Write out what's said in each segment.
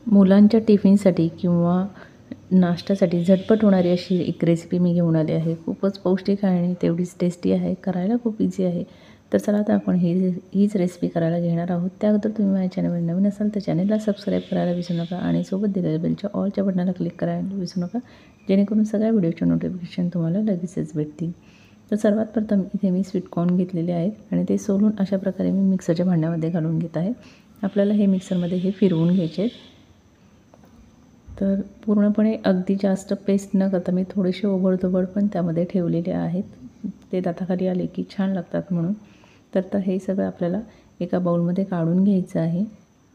मुलांच्या टिफिनसाठी किंवा नाश्त्यासाठी झटपट होणारी अशी एक रेसिपी मी घेऊन आली आहे. खूपच पौष्टिक आहे आणि तेवढीच टेस्टी आहे. करायला खूप इझी आहे. तर चला आता आपण हीच रेसिपी करायला घेणार आहोत. त्या अगोदर तुम्ही माझ्या चॅनलवर नवीन असाल तर चॅनलला सबस्क्राईब करायला विसरू नका आणि सोबत दिलेल्या बेलच्या ऑलच्या बटनाला क्लिक करायला विसरू नका, जेणेकरून सगळ्या व्हिडिओचे नोटिफिकेशन तुम्हाला लगेचच भेटतील. तर सर्वात प्रथम इथे मी स्वीट कॉर्न घेतलेले आहेत आणि ते सोलून अशा प्रकारे मी मिक्सरच्या भांड्यामध्ये घालून घेत आहे. आपल्याला हे मिक्सरमध्ये हे फिरवून घ्यायचे आहेत. तर पूर्णपणे अगदी जास्त पेस्ट न करता मी थोडेसे ओबडधोबड पण त्यामध्ये ठेवलेले आहेत. ते दाताखाली आले की छान लागतात म्हणून. तर हे सगळं आपल्याला एका बाउलमध्ये काढून घ्यायचं आहे.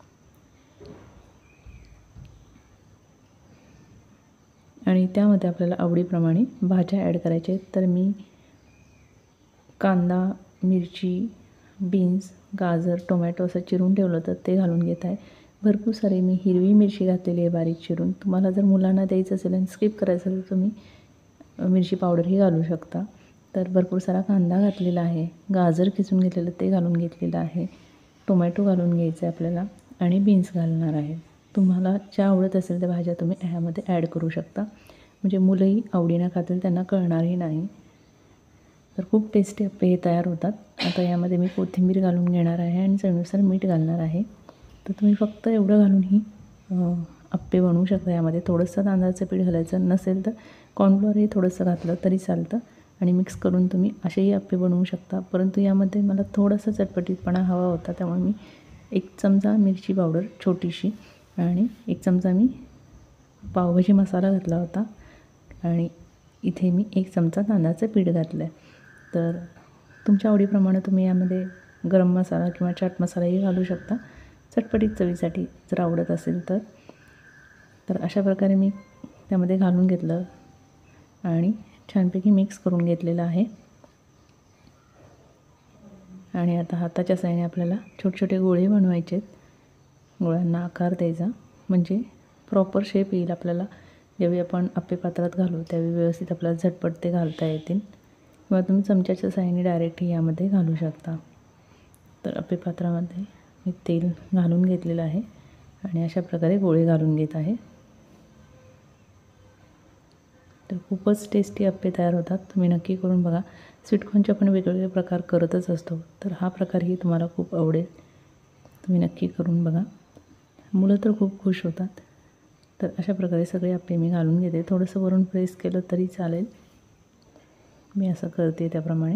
आणि त्यामध्ये आपल्याला आवडीप्रमाणे भाज्या ॲड करायच्या आहेत. तर मी कांदा, मिरची, बीन्स, गाजर, टोमॅटो असं चिरून ठेवलं होतं ते घालून घेत आहे. भरपूर सारी मी हिरवी मिरची घातलेली आहे बारीक चिरून. तुम्हाला जर मुलांना द्यायचं असेल आणि स्किप करायचं असेल तर तुम्ही मिरची पावडरही घालू शकता. तर भरपूर सारा कांदा घातलेला आहे. गाजर किसून घेतलेलं ते घालून घेतलेलं आहे. टोमॅटो घालून घ्यायचं आहे आपल्याला आणि बीन्स घालणार आहे. तुम्हाला ज्या आवडत असेल त्या भाज्या तुम्ही ह्यामध्ये ॲड करू शकता. म्हणजे मुलंही आवडीनं खातील, त्यांना कळणारही नाही. तर खूप टेस्टी अप्पे हे तयार होतात. आता यामध्ये मी कोथिंबीर घालून घेणार आहे आणि चवीनुसार मीठ घालणार आहे. तर तुम्ही फक्त एवढं घालूनही अप्पे बनवू शकता. यामध्ये थोडंसं तांदळाचं पीठ घालायचं, नसेल तर कॉर्नफ्लॉरही थोडंसं घातलं तरी चालतं आणि मिक्स करून तुम्ही असेही अप्पे बनवू शकता. परंतु यामध्ये मला थोडासा चटपटीतपणा हवा होता, त्यामुळे मी 1 चमचा मिरची पावडर छोटीशी आणि 1 चमचा मी पावभाजी मसाला घातला होता आणि इथे मी 1 चमचा तांदळाचं पीठ घातलं आहे. तर तुमच्या आवडीप्रमाणे तुम्ही यामध्ये गरम मसाला किंवा चाट मसालाही घालू शकता चटपटीत चवीसाठी जर आवडत असेल तर. तर अशा प्रकारे मी त्यामध्ये घालून घेतलं आणि छानपैकी मिक्स करून घेतलेलं आहे. आणि आता हाताच्या साहाय्याने आपल्याला छोटे छोटे गोळे बनवायचे आहेत. गोळ्यांना आकार द्यायचा म्हणजे प्रॉपर शेप येईल आपल्याला. ज्यावेळी आपण अप्पे पात्रात घालू त्यावेळी व्यवस्थित आपल्याला झटपट ते घालता येतील, किंवा तुम्ही चमच्याच्या साहाय्याने डायरेक्टही यामध्ये घालू शकता. तर अप्पे पात्रामध्ये मी तेल घालून घेतलेलं आहे आणि अशा प्रकारे गोळे घालून घेत आहे. तर खूपच टेस्टी अप्पे तयार होतात. तुम्ही नक्की करून बघा. स्वीटकॉर्नचे आपण वेगवेगळे प्रकार करतच असतो, तर हा प्रकारही तुम्हाला खूप आवडेल. तुम्ही नक्की करून बघा. मुलं तर खूप खुश होतात. तर अशा प्रकारे सगळे अप्पे मी घालून घेते. थोडंसं वरून प्रेस केलं तरी चालेल, मी असं करते त्याप्रमाणे.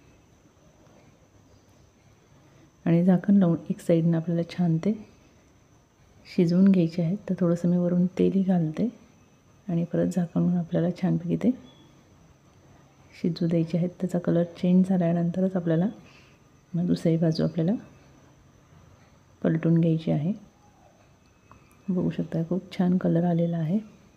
आणि झाकण लावून एक साईडनं आपल्याला छान ते शिजवून घ्यायचे आहेत. तर थोडंसं मी वरून तेलही घालते आणि परत झाकून आपल्याला छानपैकी ते शिजू द्यायचे आहेत. त्याचा कलर चेंज झाल्यानंतरच आपल्याला मग दुसरी बाजू आपल्याला पलटून घ्यायची आहे. बघू शकता खूप छान कलर आलेला आहे.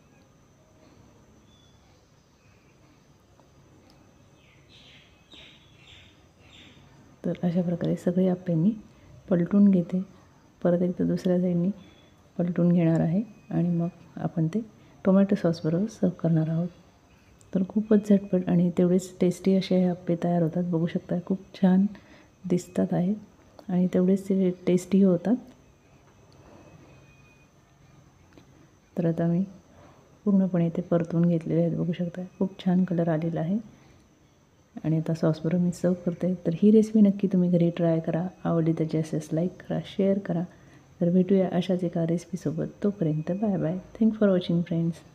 तर अशा प्रकारे सगळे अप्पे मी पलटून घेते. परत एकदा दुसऱ्या साईडनी पलटून घेणार आहे आणि मग आपण ते टोमॅटो सॉसबरोबर सर्व करणार आहोत. तर खूपच झटपट आणि तेवढेच टेस्टी असे हे अप्पे तयार होतात. बघू शकता खूप छान दिसतात आहेत आणि तेवढेच ते टेस्टी होतात. तर आता मी पूर्णपणे ते परतून घेतलेले आहेत. बघू शकता खूप छान कलर आलेला आहे आणि आता सॉसबरोबर मी सर्व करते. तर ही रेसिपी नक्की तुम्ही घरी ट्राय करा. आवडली तर जास्तीत लाईक करा, शेअर करा. तर भेटूया अशाच एका रेसिपीसोबत. तोपर्यंत bye bye. Thanks for watching friends.